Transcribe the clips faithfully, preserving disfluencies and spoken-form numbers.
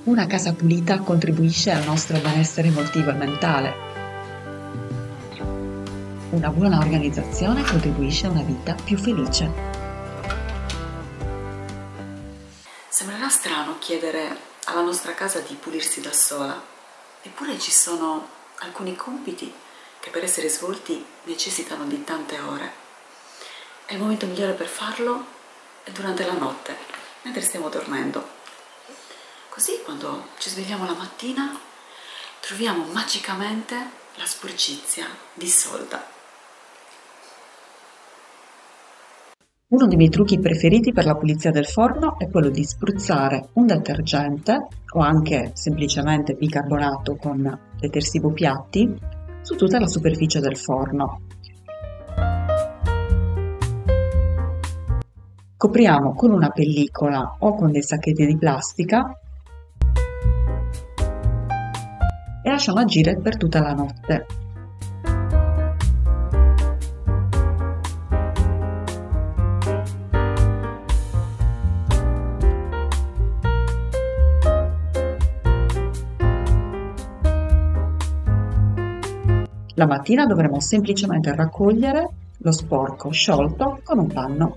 Una casa pulita contribuisce al nostro benessere emotivo e mentale. Una buona organizzazione contribuisce a una vita più felice. Sembrerà strano chiedere alla nostra casa di pulirsi da sola, eppure ci sono alcuni compiti che per essere svolti necessitano di tante ore. E il momento migliore per farlo è durante la notte, mentre stiamo dormendo. Così quando ci svegliamo la mattina troviamo magicamente la sporcizia dissolta. Uno dei miei trucchi preferiti per la pulizia del forno è quello di spruzzare un detergente o anche semplicemente bicarbonato con detersivo piatti su tutta la superficie del forno. Copriamo con una pellicola o con dei sacchetti di plastica e lasciamo agire per tutta la notte. La mattina dovremo semplicemente raccogliere lo sporco sciolto con un panno.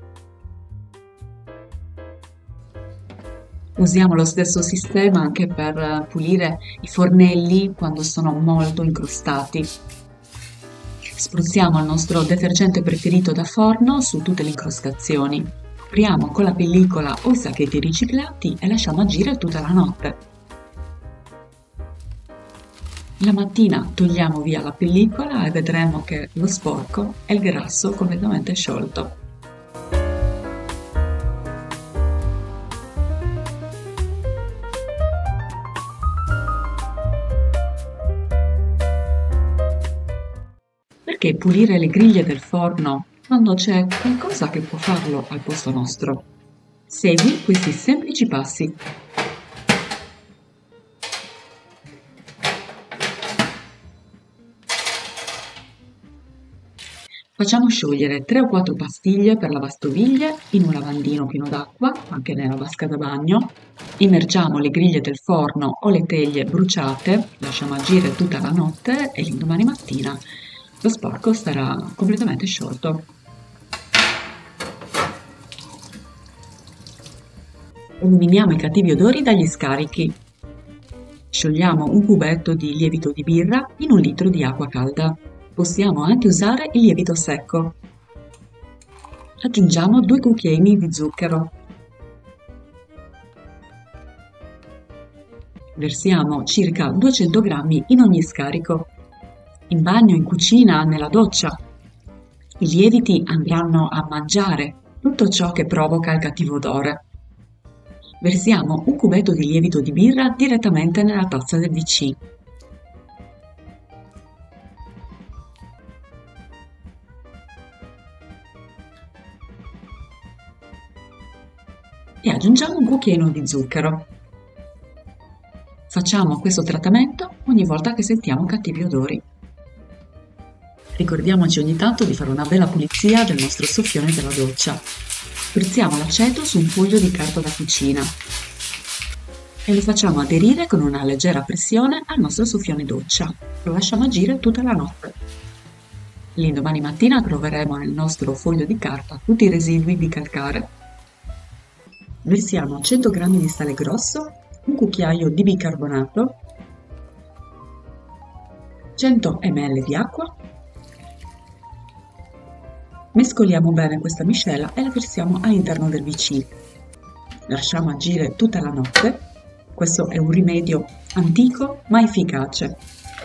Usiamo lo stesso sistema anche per pulire i fornelli quando sono molto incrostati. Spruzziamo il nostro detergente preferito da forno su tutte le incrostazioni. Copriamo con la pellicola o i sacchetti riciclati e lasciamo agire tutta la notte. La mattina togliamo via la pellicola e vedremo che lo sporco e il grasso completamente sciolto. Perché pulire le griglie del forno quando c'è qualcosa che può farlo al posto nostro? Segui questi semplici passi. Facciamo sciogliere tre o quattro pastiglie per lavastoviglie in un lavandino pieno d'acqua, anche nella vasca da bagno. Immergiamo le griglie del forno o le teglie bruciate, lasciamo agire tutta la notte e l'indomani mattina lo sporco sarà completamente sciolto. Eliminiamo i cattivi odori dagli scarichi. Sciogliamo un cubetto di lievito di birra in un litro di acqua calda. Possiamo anche usare il lievito secco. Aggiungiamo due cucchiaini di zucchero. Versiamo circa duecento grammi in ogni scarico. In bagno, in cucina, nella doccia. I lieviti andranno a mangiare tutto ciò che provoca il cattivo odore. Versiamo un cubetto di lievito di birra direttamente nella tazza del V C. E aggiungiamo un cucchiaino di zucchero. Facciamo questo trattamento ogni volta che sentiamo cattivi odori. Ricordiamoci ogni tanto di fare una bella pulizia del nostro soffione della doccia. Sprizziamo l'aceto su un foglio di carta da cucina e lo facciamo aderire con una leggera pressione al nostro soffione doccia. Lo lasciamo agire tutta la notte. L'indomani mattina troveremo nel nostro foglio di carta tutti i residui di calcare. Versiamo cento grammi di sale grosso, un cucchiaio di bicarbonato, cento millilitri di acqua. Mescoliamo bene questa miscela e la versiamo all'interno del V C. Lasciamo agire tutta la notte. Questo è un rimedio antico ma efficace.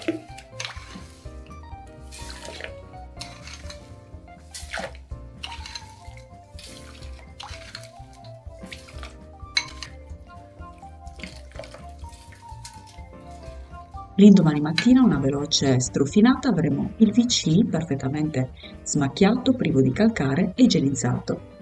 L'indomani mattina, una veloce strofinata, avremo il V C perfettamente smacchiato, privo di calcare e igienizzato.